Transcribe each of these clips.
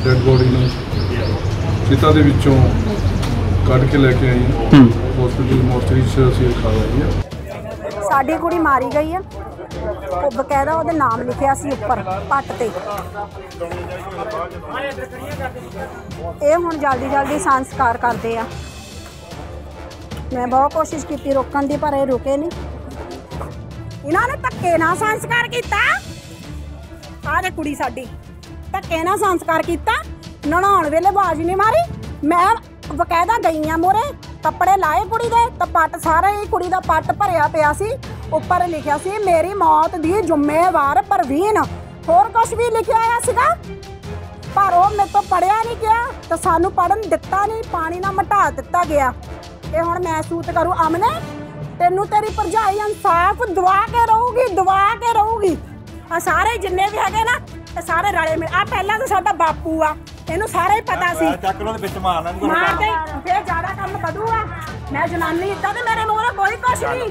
Dead body ਨੂੰ ਚਿਤਾ ਦੇ ਵਿੱਚੋਂ ਕੱਢ ਕੇ ਲੈ ਕੇ ਆਏ ਹਾਂ। ਹਸਪੀਟਲ ਮੋਰਚਰੀ 'ਚ ਅਸੀਂ ਰਖਾ ਲਈ ਹੈ। ਸਾਡੀ ਕੁੜੀ ਮਾਰੀ ਗਈ ਹੈ, ਉਹ ਬਕਾਇਦਾ ਉਹਦੇ ਨਾਮ ਲਿਖਿਆ ਸੀ ਉੱਪਰ ਪੱਟ ਤੇ। ਇਹ ਹੁਣ ਜਲਦੀ ਸੰਸਕਾਰ ਕਰਦੇ ਆ। ਮੈਂ ਬਹੁਤ ਕੋਸ਼ਿਸ਼ ਕੀਤੀ ਰੋਕਣ ਦੀ, ਪਰ ਇਹ ਰੁਕੇ ਨਹੀਂ। ਇਹਨਾਂ ਨੇ ਧੱਕੇ ਨਾਲ ਸੰਸਕਾਰ ਕੀਤਾ। ਆਹ ਦੇ ਕੁੜੀ ਸਾਡੀ ਧੱਕੇ ਨਾਲ ਸੰਸਕਾਰ ਕੀਤਾ। ਨਹਾਉਣ ਵੇਲੇ ਆਵਾਜ਼ ਨਹੀਂ ਮਾਰੀ। ਮੈਂ ਬਕਾਇਦਾ ਗਈ ਆ ਮੋਰੇ, ਕੱਪੜੇ ਲਾਏ ਕੁੜੀ ਦੇ ਤਾਂ ਪੱਟ ਸਾਰਾ ਹੀ ਕੁੜੀ ਦਾ ਪੱਟ ਭਰਿਆ ਪਿਆ ਸੀ। ਉੱਪਰ ਲਿਖਿਆ ਸੀ ਮੇਰੀ ਮੌਤ ਦੀ ਜ਼ਿੰਮੇਵਾਰ ਪ੍ਰਵੀਨ। ਹੋਰ ਕੁਝ ਵੀ ਲਿਖਿਆ ਹੋਇਆ ਸੀਗਾ, ਪਰ ਉਹ ਮੇਰੇ ਤੋਂ ਪੜ੍ਹਿਆ ਨਹੀਂ ਗਿਆ ਤਾਂ ਸਾਨੂੰ ਪੜ੍ਹਨ ਦਿੱਤਾ ਨਹੀਂ, ਪਾਣੀ ਨਾਲ ਮਿਟਾ ਦਿੱਤਾ ਗਿਆ। ਇਹ ਹੁਣ ਮੈਂ ਸੂਤ ਕਰੂ। ਅਮਨੇ, ਤੈਨੂੰ ਤੇਰੀ ਭਰਜਾਈ ਇਨਸਾਫ ਦਵਾ ਕੇ ਰਹੂਗੀ। ਆ ਸਾਰੇ ਜਿੰਨੇ ਵੀ ਹੈਗੇ ਨਾ, ਇਹ ਸਾਰੇ ਰਲੇ ਮਿਲ। ਆ ਪਹਿਲਾਂ ਤਾਂ ਸਾਡਾ ਬਾਪੂ ਆ, ਇਹਨੂੰ ਸਾਰਾ ਹੀ ਪਤਾ ਸੀ। ਮਾਰ ਦੇ ਫੇਰ ਜ਼ਿਆਦਾ ਕੰਮ ਵਧੂਗਾ। ਮੈਂ ਜਨਾਨੀ ਇੱਦਾਂ ਤੇ ਮੇਰੇ ਮੂਹਰੇ ਕੋਈ ਕੁਛ ਨਹੀਂ।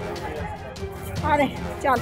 ਆ ਦੇ ਚੱਲ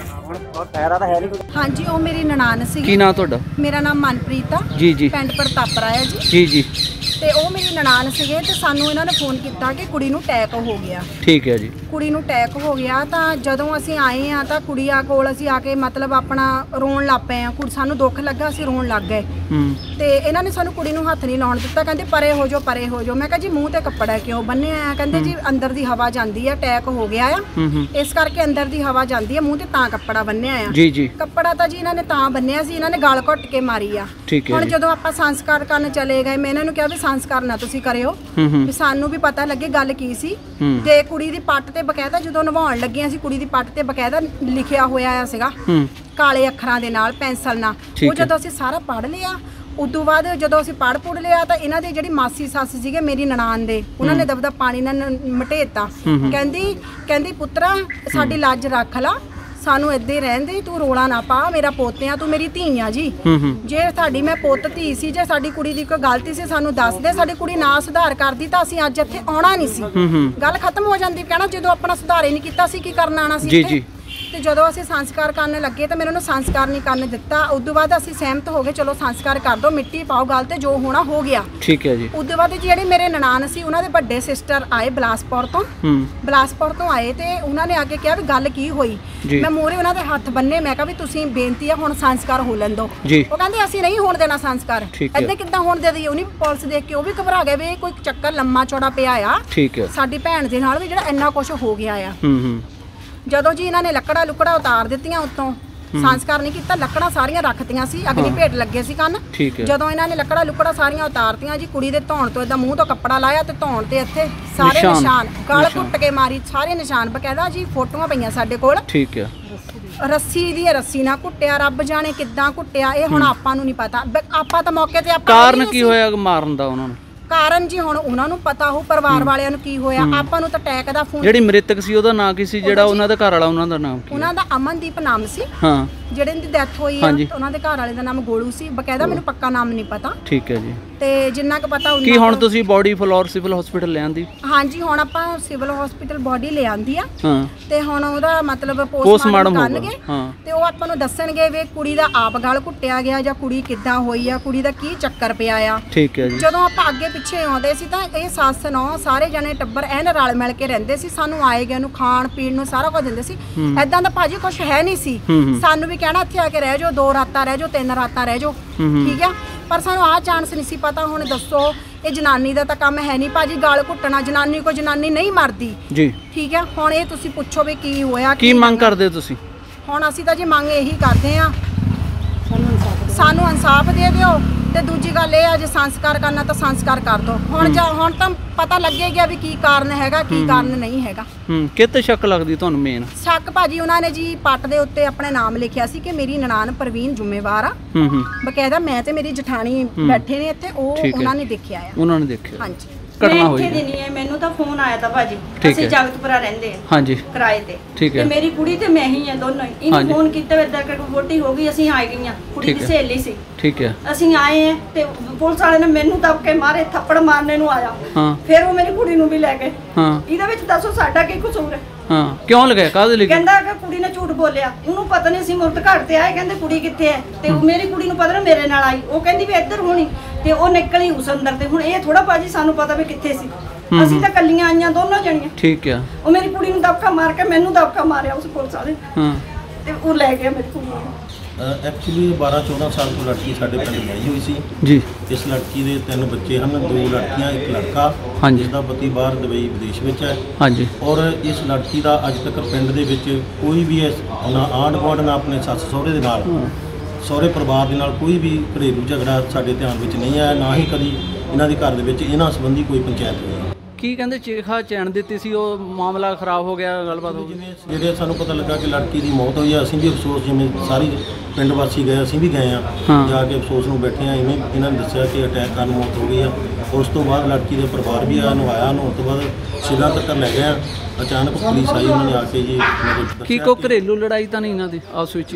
ਹਾਂਜੀ, ਉਹ ਮੇਰੀ ਨਨਾਣ ਸੀ। ਕੀ ਨਾਂ ਤੁਹਾਡਾ? ਮੇਰਾ ਨਾਮ ਮਨਪ੍ਰੀਤ ਆ ਜੀ। ਪਿੰਡ ਪ੍ਰਤਾਪਰਾ ਹੈ ਜੀ। ਤੇ ਉਹ ਮੇਰੀ ਨਨਾਣ ਸੀਗੇ ਤੇ ਸਾਨੂੰ ਇਹਨਾਂ ਨੇ ਫੋਨ ਕੀਤਾ ਕਿ ਕੁੜੀ ਨੂੰ ਅਟੈਕ ਹੋ ਗਿਆ। ਠੀਕ ਹੈ ਜੀ। ਕੁੜੀ ਨੂੰ ਅਟੈਕ ਹੋ ਗਿਆ ਤਾਂ ਜਦੋਂ ਅਸੀਂ ਆਏ ਆ ਤਾਂ ਕੁੜੀਆਂ ਕੋਲ ਅਸੀਂ ਆ ਕੇ ਮਤਲਬ ਆਪਣਾ ਰੋਣ ਲੱਗ ਪਏ ਆ। ਸਾਨੂੰ ਦੁੱਖ ਲੱਗਾ, ਅਸੀਂ ਰੋਣ ਲੱਗ ਗਏ। ਤੇ ਇਹਨਾਂ ਨੇ ਸਾਨੂੰ ਕੁੜੀ ਨੂੰ ਹੱਥ ਨਹੀਂ ਲਾਉਣ ਦਿੱਤਾ। ਕਹਿੰਦੇ ਪਰੇ ਹੋ ਜਾਓ। ਮੈਂ ਕਿਹਾ ਜੀ ਮੂੰਹ ਤੇ ਕੱਪੜਾ ਕਿਉਂ ਬੰਨਿਆ ਆ? ਕਹਿੰਦੇ ਜੀ ਅੰਦਰ ਦੀ ਹਵਾ ਜਾਂਦੀ ਆ, ਅਟੈਕ ਹੋ ਗਿਆ ਆ, ਇਸ ਕਰਕੇ ਅੰਦਰ ਦੀ ਹਵਾ ਜਾਂਦੀ ਆ, ਮੂੰਹ ਤੇ ਤਾਂ ਕੱਪੜਾ ਬੰਨਿਆ ਆ। ਜੀ। ਕੱਪੜਾ ਤਾਂ ਜੀ ਇਹਨਾਂ ਨੇ ਤਾਂ ਬੰਨਿਆ ਸੀ, ਇਹਨਾਂ ਨੇ ਗਲ ਘੁੱਟ ਕੇ ਮਾਰੀ ਆ। ਹੁਣ ਜਦੋਂ ਆਪਾਂ ਸੰਸਕਾਰ ਕਰਨ ਚਲੇ ਗਏ, ਮੈਂ ਇਹਨਾਂ ਨੂੰ ਕਿਹਾ ਵੀ ਸੰਸਕਾਰ ਨਾ ਤੁਸੀਂ ਕਰਿਓ, ਵੀ ਸਾਨੂੰ ਵੀ ਪਤਾ ਲੱਗੇ ਗੱਲ ਕੀ ਸੀ। ਤੇ ਕੁੜੀ ਦੀ ਪੱਟ ਤੇ ਬਕਾਇਦਾ ਜਦੋਂ ਨਵਾਉਣ ਲੱਗੀਆਂ ਸੀ, ਕੁੜੀ ਦੀ ਪੱਟ ਤੇ ਬਕਾਇਦਾ ਲਿਖਿਆ ਹੋਇਆ ਸੀਗਾ ਕਾਲੇ ਅੱਖਰਾਂ ਦੇ ਨਾਲ ਪੈਨਸਲ ਨਾਲ। ਉਹ ਜਦੋਂ ਅਸੀਂ ਸਾਰਾ ਪੜ੍ਹ ਲਿਆ, ਉਦੋਂ ਬਾਅਦ ਜਦੋਂ ਅਸੀਂ ਪੜ੍ਹ ਲਿਆ ਤਾਂ ਇਹਨਾਂ ਦੇ ਜਿਹੜੀ ਮਾਸੀ ਸੱਸ ਸੀਗੇ ਮੇਰੀ ਨਨਾਣ ਦੇ, ਉਹਨਾਂ ਨੇ ਦਬਦਾ ਪਾਣੀ ਨਾਲ ਮਟੇਤਾ। ਕਹਿੰਦੀ ਪੁੱਤਰਾ ਸਾਡੀ ਲੱਜ ਰੱਖ ਲਾ, ਸਾਨੂੰ ਏਦਾਂ ਹੀ ਰਹਿਣ ਦੇ, ਤੂੰ ਰੋਲਾ ਨਾ ਪਾ, ਮੇਰਾ ਪੋਤਿਆਂ ਤੂੰ ਮੇਰੀ ਧੀ ਆ ਜੀ। ਜੇ ਸਾਡੀ ਮੈਂ ਪੁੱਤ ਧੀ ਸੀ, ਜੇ ਸਾਡੀ ਕੁੜੀ ਦੀ ਕੋਈ ਗਲਤੀ ਸੀ ਸਾਨੂੰ ਦੱਸ ਦੇ, ਸਾਡੀ ਕੁੜੀ ਨਾ ਸੁਧਾਰ ਕਰਦੀ ਤਾਂ ਅਸੀਂ ਅੱਜ ਇੱਥੇ ਆਉਣਾ ਨਹੀਂ ਸੀ। ਗੱਲ ਖਤਮ ਹੋ ਜਾਂਦੀ। ਕਹਿਣਾ ਜਦੋਂ ਆਪਣਾ ਸੁਧਾਰ ਹੀ ਨਹੀਂ ਕੀਤਾ ਸੀ ਕੀ ਕਰਨ ਆਉਣਾ ਸੀ। ਤੇ ਜਦੋਂ ਅਸੀਂ ਸੰਸਕਾਰ ਕਰਨ ਲੱਗੇ ਤਾਂ ਮੈਨੂੰ ਸੰਸਕਾਰ ਨਹੀਂ ਕਰਨ ਦਿੱਤਾ। ਉਦੋਂ ਬਾਅਦ ਅਸੀਂ ਸਹਿਮਤ ਹੋ ਗਏ, ਚਲੋ ਸੰਸਕਾਰ ਕਰ ਦੋ, ਮਿੱਟੀ ਪਾਓ ਗੱਲ ਤੇ, ਜੋ ਹੋਣਾ ਹੋ ਗਿਆ। ਠੀਕ ਹੈ ਜੀ। ਉਦੋਂ ਬਾਅਦ ਜਿਹੜੇ ਮੇਰੇ ਨਨਾਣ ਸੀ, ਉਹਨਾਂ ਦੇ ਵੱਡੇ ਸਿਸਟਰ ਆਏ ਬਿਲਾਸਪੁਰ ਤੋਂ ਆਏ ਤੇ ਉਹਨਾਂ ਨੇ ਆ ਕੇ ਕਿਹਾ ਵੀ ਗੱਲ ਕੀ ਹੋਈ। ਮੈਂ ਮੂਹਰੇ ਉਹਨਾਂ ਦੇ ਹੱਥ ਬੰਨੇ, ਮੈਂ ਕਿਹਾ ਵੀ ਤੁਸੀਂ ਬੇਨਤੀ ਆ ਹੁਣ ਸੰਸਕਾਰ ਹੋ ਲੈਣ ਦਿਓ। ਉਹ ਕਹਿੰਦੇ ਅਸੀਂ ਨਹੀਂ ਹੋਣ ਦੇਣਾ ਸੰਸਕਾਰ। ਏਦਾਂ ਕਿੱਦਾਂ ਹੋਣ ਦੇ ਦਈਏ? ਉਹਨੀ ਪੁਲਿਸ ਦੇਖ ਕੇ ਉਹ ਵੀ ਘਬਰਾ ਗਏ ਵੀ ਕੋਈ ਚੱਕਰ ਲੰਮਾ ਚੌੜਾ ਪਿਆ ਆ ਸਾਡੀ ਭੈਣ ਦੇ ਨਾਲ ਵੀ ਜਿਹੜਾ ਇੰਨਾ ਕੁਛ ਹੋ ਗਿਆ ਆ। ਜਦੋਂ ਜੀ ਇਹਨਾਂ ਨੇ ਲੱਕੜਾ ਉਤਾਰ ਦਿੱਤੀਆਂ ਉੱਤੋਂ, ਸੰਸਕਾਰ ਨਹੀਂ ਕੀਤਾ, ਲੱਕੜਾਂ ਸਾਰੀਆਂ ਰੱਖਤੀਆਂ ਸੀ, ਅਗਨੀ ਭੇਟ ਲੱਗੇ ਸੀ ਕੰਨ। ਜਦੋਂ ਇਹਨਾਂ ਨੇ ਲੱਕੜਾਂ ਸਾਰੀਆਂ ਉਤਾਰਤੀਆਂ ਜੀ, ਕੁੜੀ ਦੇ ਧੌਣ ਤੋਂ ਏਦਾਂ ਮੂੰਹ ਤੋਂ ਕੱਪੜਾ ਲਾਇਆ ਤੇ ਧੌਣ ਤੇ ਇੱਥੇ ਸਾਰੇ ਨਿਸ਼ਾਨ, ਗਲ ਘੁੱਟ ਕੇ ਮਾਰੀ, ਸਾਰੇ ਨਿਸ਼ਾਨ ਬਕਾਇਦਾ ਜੀ, ਫੋਟੋਆਂ ਪਈਆਂ ਸਾਡੇ ਕੋਲ। ਰੱਸੀ ਨਾਲ ਕੁੱਟਿਆ, ਰੱਬ ਜਾਣੇ ਕਿੱਦਾਂ ਕੁੱਟਿਆ, ਇਹ ਹੁਣ ਆਪਾਂ ਨੂੰ ਨਹੀਂ ਪਤਾ। ਆਪਾਂ ਤਾਂ ਮੌਕੇ ਤੇ ਕਾਰਨ ਕੀ ਹੋਇਆ ਮਾਰਨ ਦਾ ਉਹਨਾਂ ਨੂੰ? ਕਾਰਨ ਜੀ ਹੁਣ ਉਹਨਾਂ ਨੂੰ ਪਤਾ ਹੋ, ਪਰਿਵਾਰ ਵਾਲਿਆਂ ਨੂੰ ਕੀ ਹੋਇਆ। ਆਪਾਂ ਨੂੰ ਤਾਂ ਅਟੈਕ ਦਾ ਫੋਨ। ਜਿਹੜੀ ਮ੍ਰਿਤਕ ਸੀ ਉਹਦਾ ਨਾਂ ਕੀ ਸੀ? ਜਿਹੜਾ ਉਹਨਾਂ ਦਾ ਘਰ ਵਾਲਾ, ਉਹਨਾਂ ਦਾ ਨਾਮ ਕੀ? ਉਹਨਾਂ ਦਾ ਅਮਨਦੀਪ ਨਾਮ ਸੀ। ਜਿਹੜੇ ਦੀ ਡੈਥ ਹੋਈ ਆ ਉਹਨਾਂ ਦੇ ਘਰ ਵਾਲੇ ਦਾ ਨਾਮ ਗੋਲੂ ਸੀ। ਬਕਾਇਦਾ ਮੈਨੂੰ ਪੱਕਾ ਨਾਮ ਨਹੀਂ ਪਤਾ। ਠੀਕ ਹੈ ਜੀ। ਤੇ ਜਿੰਨਾ ਕੁ ਪਤਾ ਉਹਨਾਂ। ਕੀ ਹੁਣ ਤੁਸੀਂ ਬੋਡੀ ਫਲੋਰ ਸਿਵਲ ਹਸਪੀਟਲ ਲੈ ਆਂਦੀ? ਹਾਂਜੀ, ਹੁਣ ਆਪਾਂ ਸਿਵਲ ਹਸਪੀਟਲ ਬੋਡੀ ਲੈ ਆਂਦੀ ਆ ਤੇ ਹੁਣ ਉਹਦਾ ਮਤਲਬ ਪੋਸਟਮਾਰਟਮ ਕਰਨਗੇ ਤੇ ਉਹ ਆਪਾਂ ਨੂੰ ਦੱਸਣਗੇ ਵੀ ਕੁੜੀ ਦਾ ਆਪ ਗਲ ਘੁੱਟਿਆ ਗਿਆ ਜਾਂ ਕੁੜੀ ਕਿੱਦਾਂ ਹੋਈ ਆ, ਕੁੜੀ ਦਾ ਕੀ ਚੱਕਰ ਪਿਆ ਆ। ਠੀਕ ਹੈ ਜੀ। ਜਦੋਂ ਆਪਾਂ ਅੱਗੇ ਪਿੱਛੇ ਆਉਂਦੇ ਸੀ ਤਾਂ ਇਹ ਸੱਸ ਨੌ ਸਾਰੇ ਜਣੇ ਟੱਬਰ ਐਨ ਰਲ ਮਿਲ ਕੇ ਰਹਿੰਦੇ ਸੀ। ਸਾਨੂੰ ਆਏ ਗਏ ਨੂੰ ਖਾਣ ਪੀਣ ਨੂੰ ਸਾਰਾ ਕੁਝ ਦਿੰਦੇ ਸੀ। ਏਦਾਂ ਦਾ ਭਾਜੀ ਕੁਛ ਹੈ ਨਹੀਂ ਸੀ। ਸਾਨੂੰ ਵੀ ਕਹਿਣਾ ਇੱਥੇ ਆ ਕੇ ਰਹਿ ਜਾਓ, 2 ਰਾਤਾਂ ਰਹਿ ਜਾਓ, 3 ਰਾਤਾਂ ਰਹਿ ਜਾਓ, ਠੀਕ ਆ। ਪਰ ਸਾਨੂੰ ਆਹ ਚਾਂਸ ਨਹੀਂ ਸੀ ਪਤਾ। ਹੁਣ ਦੱਸੋ, ਇਹ ਜਨਾਨੀ ਦਾ ਤਾਂ ਕੰਮ ਹੈ ਨਹੀਂ ਭਾਜੀ ਗਲ ਘੁੱਟਣਾ, ਜਨਾਨੀ ਕੋਈ ਜਨਾਨੀ ਨਹੀਂ ਮਰਦੀ ਜੀ, ਠੀਕ ਆ। ਹੁਣ ਇਹ ਤੁਸੀਂ ਪੁੱਛੋ ਵੀ ਕੀ ਹੋਇਆ, ਕੀ ਮੰਗ ਕਰਦੇ ਤੁਸੀਂ? ਹੁਣ ਅਸੀਂ ਤਾਂ ਜੀ ਮੰਗ ਇਹੀ ਕਰਦੇ ਆ, ਸਾਨੂੰ ਇਨਸਾਫ ਦੇ ਦਿਓ। ਤੇ ਦੂਜੀ ਗੱਲ ਇਹ ਆ, ਜੇ ਸੰਸਕਾਰ ਕਰਨਾ ਤਾਂ ਸੰਸਕਾਰ ਕਰ ਦੋ। ਹੁਣ ਤਾਂ ਪਤਾ ਲੱਗੇਗਾ ਵੀ ਕੀ ਕਾਰਨ ਹੈਗਾ, ਕੀ ਕਾਰਨ ਨਹੀਂ ਹੈਗਾ। ਕਿਤੇ ਸ਼ੱਕ ਲੱਗਦੀ ਤੁਹਾਨੂੰ? ਮੇਨ ਸ਼ੱਕ ਭਾਜੀ ਉਹਨਾਂ ਨੇ ਜੀ ਪੱਟ ਦੇ ਉੱਤੇ ਆਪਣੇ ਨਾਮ ਲਿਖਿਆ ਸੀ ਕਿ ਮੇਰੀ ਨਨਾਣ ਪ੍ਰਵੀਨ ਜ਼ਿੰਮੇਵਾਰ ਆ। ਬਕਾਇਦਾ ਮੈਂ ਤੇ ਮੇਰੀ ਜਠਾਣੀ ਬੈਠੇ ਨੇ ਇੱਥੇ, ਉਹ ਉਹਨਾਂ ਨੇ ਦੇਖਿਆ ਆ। ਉਹਨਾਂ ਨੇ ਦੇਖਿਆ? ਹਾਂਜੀ। ਮੈਂ ਇੱਥੇ ਦੀ ਨਹੀਂ ਹੈ, ਮੈਨੂੰ ਤਾਂ ਫੋਨ ਆਇਆ ਤਾਂ ਭਾਜੀ, ਅਸੀਂ ਜਗਤਪੁਰਾ ਰਹਿੰਦੇ ਆ। ਹਾਂਜੀ। ਕਿਰਾਏ ਤੇ। ਠੀਕ ਹੈ। ਤੇ ਮੇਰੀ ਕੁੜੀ ਤੇ ਮੈਂ ਹੀ ਆ, ਦੋਨੋਂ ਹੀ। ਇਹਨੂੰ ਫੋਨ ਕੀਤਾ ਇਦਾਂ ਕਰਕੇ ਵੋਟੀ ਹੋ ਗਈ, ਅਸੀਂ ਆ ਗਈਆਂ। ਕੁੜੀ ਦੀ ਸਹੇਲੀ ਸੀ। ਠੀਕ ਹੈ। ਅਸੀਂ ਆਏ ਆ ਤੇ ਪੁਲਿਸ ਵਾਲੇ ਨੇ ਮੈਨੂੰ ਦਬ ਕੇ ਮਾਰੇ, ਥੱਪੜ ਮਾਰਨੇ ਨੂੰ ਆਇਆ। ਫਿਰ ਉਹ ਮੇਰੀ ਕੁੜੀ ਨੂੰ ਵੀ ਲੈ ਗਏ। ਇਹਦੇ ਵਿੱਚ ਦੱਸੋ ਸਾਡਾ ਕੀ ਕਸੂਰ ਹੈ? ਕਿਉਂ ਲਗਾਇਆ? ਕਾਹਦੇ ਲਈ? ਕਹਿੰਦਾ ਕਿ ਕੁੜੀ ਨੇ ਝੂਠ ਬੋਲਿਆ, ਉਹਨੂੰ ਪਤਾ ਨਹੀਂ ਸੀ ਮੁਰਤ ਘੜ ਤੇ ਆਏ, ਕਹਿੰਦੇ ਕੁੜੀ ਕਿੱਥੇ ਹੈ। ਤੇ ਮੇਰੀ ਕੁੜੀ ਨੂੰ ਪਤਾ ਨਾ ਮੇਰੇ ਨਾਲ ਆਈ, ਉਹ ਕਹਿੰਦੀ ਵੀ ਇੱਧਰ ਹੋਣੀ। ਤੇ ਉਹ ਨਿਕਲੀ ਉਸ ਅੰਦਰ ਤੇ ਹੁਣ ਇਹ ਥੋੜਾ ਭਾਜੀ ਸਾਨੂੰ ਪਤਾ ਵੀ ਕਿੱਥੇ ਸੀ। ਅਸੀਂ ਤਾਂ ਕੱਲੀਆਂ ਆਈਆਂ ਦੋਨੋਂ ਜਣੀਆਂ। ਠੀਕ ਆ। ਉਹ ਮੇਰੀ ਕੁੜੀ ਨੂੰ ਦਬਕਾ ਮਾਰ ਕੇ ਮੈਨੂੰ ਦਬਕਾ ਮਾਰਿਆ ਉਸ ਪੁਲਿਸ ਵਾਲੇ। ਤੇ ਉਹ ਲੈ ਗਿਆ ਮੇਰੀ ਕੁੜੀ ਨੂੰ। एक्चुअली 12-14 साल तो लड़की साढ़े पिंड आई हुई सी जी। इस लड़की के 3 बच्चे हैं, 2 लड़कियां 1 लड़का, जिसका पति बाहर दुबई विदेश में है। हाँ जी। और इस लड़की का अज तक पिंड दे विच कोई भी ना आंढ गुआंढ ना अपने सस सहुरे दे नाल सहुरे परिवार दे नाल कोई भी घरेलू झगड़ा साडे ध्यान विच नहीं आया, ना ही कभी इन्हां दे घर दे विच इन्हां संबंधी कोई पंचायत होई। ਕੀ ਕਹਿੰਦੇ ਚੀਖਾ ਚੈਨ ਦਿੱਤੀ ਸੀ, ਉਹ ਮਾਮਲਾ ਖਰਾਬ ਹੋ ਗਿਆ, ਗੱਲਬਾਤ ਹੋ ਗਈ। ਜਿਹੜੇ ਸਾਨੂੰ ਪਤਾ ਲੱਗਾ ਕਿ ਲੜਕੀ ਦੀ ਮੌਤ ਹੋਈ ਆ, ਅਸੀਂ ਵੀ ਅਫਸੋਸ, ਜਿਵੇਂ ਸਾਰੀ ਪਿੰਡ ਵਾਸੀ ਗਏ, ਅਸੀਂ ਵੀ ਗਏ ਆ ਜਾ ਕੇ ਅਫਸੋਸ ਨੂੰ ਬੈਠੇ ਆ। ਇਵੇਂ ਇਹਨਾਂ ਨੇ ਦੱਸਿਆ ਕਿ ਅਟੈਕ ਕਾਰਨ ਮੌਤ ਹੋ ਗਈ ਆ। ਉਸ ਤੋਂ ਬਾਅਦ ਲੜਕੀ ਦੇ ਪਰਿਵਾਰ ਵੀ ਆਇਆ, ਨਵਾਇਆ ਨੂੰ, ਉਸ ਤੋਂ ਬਾਅਦ ਸਿਵਲ ਤੱਕ ਲੈ ਗਏ ਆ। ਅਚਾਨਕ ਪੁਲਿਸ ਆਈ, ਉਹਨਾਂ ਨੇ ਆ ਕੇ ਜੀ ਕੀ ਕੋ ਘਰੇਲੂ ਲੜਾਈ ਤਾਂ ਨਹੀਂ ਇਹਨਾਂ ਦੀ ਆਪਸ ਵਿੱਚ?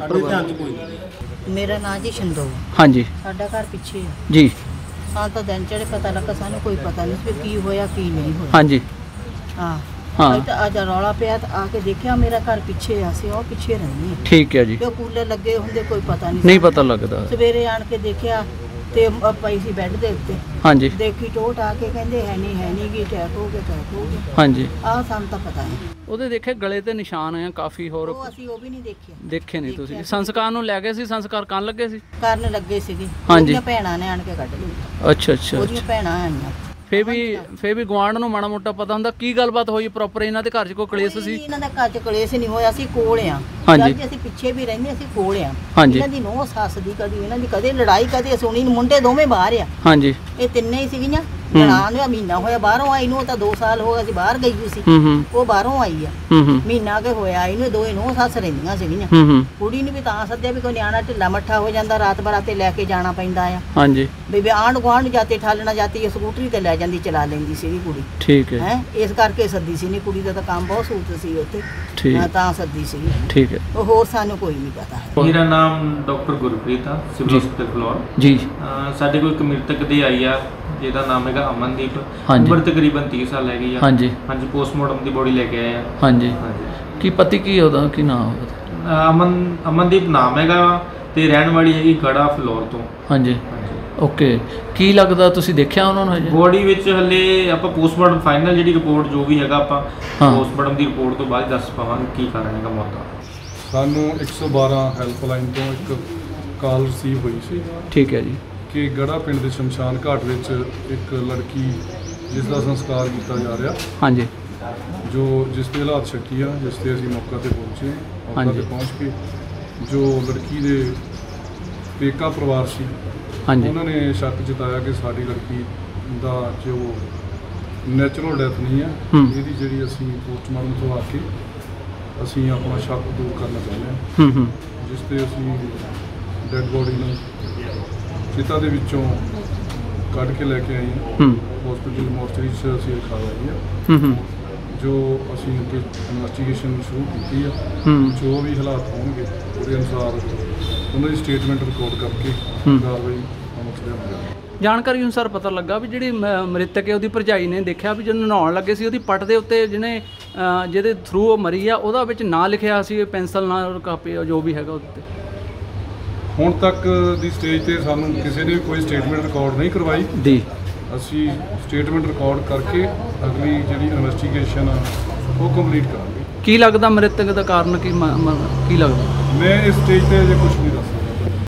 ਮੇਰਾ ਨਾਂ ਜੀ ਸ਼ੰਦੋ। ਹਾਂਜੀ। ਸਾਡਾ ਘਰ ਪਿੱਛੇ ਹੈ ਜੀ। ਹਾਂ ਤਾਂ ਦਿਨ ਚੜੇ ਪਤਾ ਲੱਗਾ, ਸਾਨੂੰ ਕੋਈ ਪਤਾ ਨਹੀਂ ਸੀ ਕੀ ਹੋਇਆ ਕੀ ਨਹੀਂ ਹੋਇਆ। ਹਾਂਜੀ। ਹਾਂ ਹਾਂ। ਤਾਂ ਅੱਜ ਰੌਲਾ ਪਿਆ ਤਾਂ ਆ ਕੇ ਦੇਖਿਆ ਮੇਰਾ ਘਰ ਪਿੱਛੇ ਆ, ਸੀ ਉਹ ਪਿੱਛੇ ਰਹਿੰਦੀ ਹੈ। ਠੀਕ ਹੈ ਜੀ। ਤੇ ਕੂਲਰ ਲੱਗੇ ਹੁੰਦੇ ਕੋਈ ਪਤਾ ਨਹੀਂ ਪਤਾ ਲੱਗਦਾ। ਸਵੇਰੇ ਆਣ ਕੇ ਦੇਖਿਆ ਤੇ ਪਈ ਸੀ ਬੈੱਡ ਦੇ ਉੱਤੇ। ਹਾਂਜੀ। ਦੇਖੀ ਟੋਟ ਆ ਕੇ ਕਹਿੰਦੇ ਹੈ ਨਹੀਂ ਗੀ, ਅਟੈਕ ਹੋ ਗਿਆ। ਹਾਂਜੀ। ਆਹ ਸਾਨੂੰ ਤਾਂ ਪਤਾ ਨਹੀਂ। ਉਹਦੇ ਦੇਖੇ ਗਲੇ ਤੇ ਨਿਸ਼ਾਨ ਆ ਕਾਫੀ। ਹੋਰ ਉਹ ਅਸੀਂ ਉਹ ਵੀ ਨਹੀਂ ਦੇਖੇ ਨਹੀਂ ਤੁਸੀਂ? ਸੰਸਕਾਰ ਨੂੰ ਲੈ ਗਏ ਸੀ? ਸੰਸਕਾਰ ਕਰਨ ਲੱਗੇ ਸੀ? ਕਰਨ ਲੱਗੇ ਸੀਗੇ। ਹਾਂਜੀ। ਭੈਣਾਂ ਨੇ ਆਣ ਕੇ ਕੱਢ ਲਈ। ਅੱਛਾ। ਉਹਦੀਆਂ ਭੈਣਾਂ ਆਈਆਂ। ਫੇਰ ਵੀ ਗੁਆਂਢ ਨੂੰ ਮਾੜਾ ਮੋਟਾ ਪਤਾ ਹੁੰਦਾ ਕੀ ਗੱਲਬਾਤ ਹੋਈ ਪ੍ਰੋਪਰ? ਇਹਨਾਂ ਦੇ ਘਰ 'ਚ ਕੋਈ ਕਲੇਸ਼ ਸੀ? ਇਹਨਾਂ ਦਾ ਘਰ 'ਚ ਕਲੇਸ਼ ਨਹੀਂ ਹੋਇਆ, ਅਸੀਂ ਕੋਲ ਆ। ਹਾਂਜੀ। ਅਸੀਂ ਪਿੱਛੇ ਵੀ ਰਹਿੰਦੇ, ਅਸੀਂ ਕੋਲ ਆ। ਹਾਂਜੀ। ਇਹਨਾਂ ਦੀ ਨੋਹ ਸੱਸ ਦੀ ਕਦੀ ਇਹਨਾਂ ਦੀ ਕਦੇ ਲੜਾਈ ਕਦੇ ਸੁਣੀ, ਮੁੰਡੇ ਦੋਵੇਂ ਬਾਹਰ ਆ। ਹਾਂਜੀ। ਇਹ ਤਿੰਨੇ ਹੀ ਸੀਗੀਆਂ। ਨਨਾਣ ਦਾ ਮਹੀਨਾ ਹੋਇਆ ਬਾਹਰੋਂ ਆਈ ਨੂੰ, ਤਾਂ 2 ਸਾਲ ਹੋ ਗਏ ਅਸੀਂ ਬਾਹਰ ਗਈ ਹੋਈ ਸੀ। ਉਹ ਬਾਹਰੋਂ ਆਈ ਆ। ਮਹੀਨਾ ਕੇ ਹੋਇਆ ਇਹਨੂੰ, ਦੋਵੇਂ ਨੋਹ ਸੱਸ ਰਹਿੰਦੀਆਂ ਸੀਗੀਆਂ। ਕੁੜੀ ਨੂੰ ਵੀ ਤਾਂ ਸੱਦਿਆ ਵੀ ਕੋਈ ਨਿਆਣਾ ਢਿੱਲਾ ਮੱਠਾ ਹੋ ਜਾਂਦਾ, ਰਾਤ ਬਰਾਤੇ ਲੈ ਕੇ ਜਾਣਾ ਪੈਂਦਾ ਆ। ਹਾਂਜੀ। ਵੀ ਆਂਢ ਗੁਆਂਢ ਜਾਤੇ ਠਾਲਣਾ ਜਾਤੀ, ਸਕੂਟਰੀ ਤੇ ਲੈ ਜਾਂਦੀ, ਚਲਾ ਲੈਂਦੀ ਸੀਗੀ ਕੁੜੀ। ਠੀਕ ਹੈ। ਇਸ ਕਰਕੇ ਸੱਦੀ ਸੀ। ਨਹੀਂ ਕੁੜੀ ਦਾ ਤਾਂ ਕੰਮ ਬਹੁਤ ਸੂਤ ਸੀ ਉੱਥੇ, ਤਾਂ ਸੱਦੀ ਸੀ। ਠੀਕ ਹੈ। ਉਹ ਹੋਰ ਸਾਨੂੰ ਕੋਈ ਨਹੀਂ ਪਤਾ। ਮੇਰਾ ਨਾਮ ਡਾਕਟਰ ਗੁਰਪ੍ਰੀਤ ਆ, ਸਿਵਲ ਹਸਪਤਾਲ ਫਲੋਰ ਜੀ। ਸਾਡੇ ਕੋਲ ਇੱਕ ਮ੍ਰਿਤਕ ਦੀ ਆਈ ਆ, ਜਿਹਦਾ ਨਾਮ ਹੈਗਾ ਅਮਨਦੀਪ। ਉਮਰ ਤਕਰੀਬਨ 30 ਸਾਲ ਹੈਗੀ ਆ। ਹਾਂਜੀ। ਪੋਸਟਮਾਰਟਮ ਦੀ ਬੋਡੀ ਲੈ ਕੇ ਆਏ ਆ। ਹਾਂਜੀ। ਕੀ ਪਤੀ ਕੀ ਉਹਦਾ ਕੀ ਨਾਮ ਉਹਦਾ? ਅਮਨਦੀਪ ਨਾਮ ਹੈਗਾ ਤੇ ਰਹਿਣ ਵਾਲੀ ਹੈਗੀ ਗੜਾ ਫਲੋਰ ਤੋਂ। ਹਾਂਜੀ। ਓਕੇ। ਕੀ ਲੱਗਦਾ, ਤੁਸੀਂ ਦੇਖਿਆ ਉਹਨਾਂ ਨੂੰ? ਬੋਡੀ ਵਿੱਚ ਹਲੇ ਆਪਾਂ ਪੋਸਟਮਾਰਟਮ ਫਾਈਨਲ ਜਿਹੜੀ ਰਿਪੋਰਟ ਜੋ ਵੀ ਹੈਗਾ ਆਪਾਂ ਪੋਸਟਮਾਰਟਮ ਦੀ ਰਿਪੋਰਟ ਤੋਂ ਬਾਅਦ ਦੱਸ ਪਾਵਾਂਗੇ ਕੀ ਕਾਰਨ ਹੈਗਾ ਮੌਤ ਦਾ। ਸਾਨੂੰ 112 ਹੈਲਪਲਾਈਨ ਤੋਂ ਇੱਕ ਕਾਲ ਰਿਸੀਵ ਹੋਈ ਸੀ। ਠੀਕ ਹੈ ਜੀ। ਕਿ ਗੜਾ ਪਿੰਡ ਦੇ ਸ਼ਮਸ਼ਾਨ ਘਾਟ ਵਿੱਚ ਇੱਕ ਲੜਕੀ ਜਿਸ ਦਾ ਸੰਸਕਾਰ ਕੀਤਾ ਜਾ ਰਿਹਾ। ਹਾਂਜੀ। ਜਿਸ ਦੇ ਹਾਲਾਤ ਸ਼ੱਕੀ ਆ, ਜਿਸ ਤੇ ਅਸੀਂ ਮੌਕਾ ਤੇ ਪਹੁੰਚੇ। ਮੌਕਾ ਤੇ ਪਹੁੰਚ ਕੇ ਜੋ ਲੜਕੀ ਦੇ ਪੇਕਾ ਪਰਿਵਾਰ ਸੀ, ਉਹਨਾਂ ਨੇ ਸ਼ੱਕ ਜਤਾਇਆ ਕਿ ਸਾਡੀ ਲੜਕੀ ਦਾ ਜੋ ਨੈਚੁਰਲ ਡੈਥ ਨਹੀਂ ਹੈ, ਇਹਦੀ ਜਿਹੜੀ ਅਸੀਂ ਪੋਸਟਮਾਰਟਮ ਤੋਂ ਆ ਕੇ ਅਸੀਂ ਆਪਣਾ ਸ਼ੱਕ ਦੂਰ ਕਰਨਾ ਚਾਹੁੰਦੇ ਹਾਂ। ਜਿਸ ਤੇ ਅਸੀਂ ਡੈਡ ਬੋਡੀ ਨੂੰ ਚਿਤਾ ਦੇ ਵਿੱਚੋਂ ਕੱਢ ਕੇ ਲੈ ਕੇ ਆਏ ਹਾਂ। ਹਸਪੀਟਲ ਮੋਰਚਰੀ 'ਚ ਅਸੀਂ ਰਖਾਇਆ ਹੈ। ਜੋ ਅਸੀਂ ਇਨਵੈਸਟੀਗੇਸ਼ਨ ਸ਼ੁਰੂ ਕੀਤੀ ਆ। ਜੋ ਵੀ ਹਾਲਾਤ ਹੋਣਗੇ ਉਹਦੇ ਅਨੁਸਾਰ ਉਹਨਾਂ ਦੀ ਸਟੇਟਮੈਂਟ ਰਿਕਾਰਡ ਕਰਕੇ ਕਾਰਵਾਈ ਅਮਲ 'ਚ ਲਿਆਵਾਂਗੇ। ਜਾਣਕਾਰੀ ਅਨੁਸਾਰ ਪਤਾ ਲੱਗਾ ਵੀ ਜਿਹੜੀ ਮ੍ਰਿਤਕ ਹੈ ਉਹਦੀ ਭਰਜਾਈ ਨੇ ਦੇਖਿਆ ਵੀ ਜਦੋਂ ਨਹਾਉਣ ਲੱਗੇ ਸੀ ਉਹਦੀ ਪੱਟ ਦੇ ਉੱਤੇ ਜਿਹਦੇ ਥਰੂ ਉਹ ਮਰੀ ਆ ਉਹਦਾ ਵਿੱਚ ਨਾਂ ਲਿਖਿਆ ਸੀ, ਪੈਨਸਲ ਨਾਲ ਕਾਪੀ ਜੋ ਵੀ ਹੈਗਾ ਉੱਤੇ। ਹੁਣ ਤੱਕ ਦੀ ਸਟੇਜ ਤੇ ਸਾਨੂੰ ਕਿਸੇ ਨੇ ਕੋਈ ਸਟੇਟਮੈਂਟ ਰਿਕਾਰਡ ਨਹੀਂ ਕਰਵਾਈ ਜੀ। ਅਸੀਂ ਸਟੇਟਮੈਂਟ ਰਿਕਾਰਡ ਕਰਕੇ ਅਗਲੀ ਜਿਹੜੀ ਇਨਵੈਸਟੀਗੇਸ਼ਨ ਆ ਉਹ ਕੰਪਲੀਟ ਕਰਾਂਗੇ। ਕੀ ਲੱਗਦਾ ਮ੍ਰਿਤਕ ਦਾ ਕਾਰਨ ਕੀ ਲੱਗਦਾ? ਮੈਂ ਇਸ ਸਟੇਜ ਤੇ ਅਜੇ ਕੁਝ ਨਹੀਂ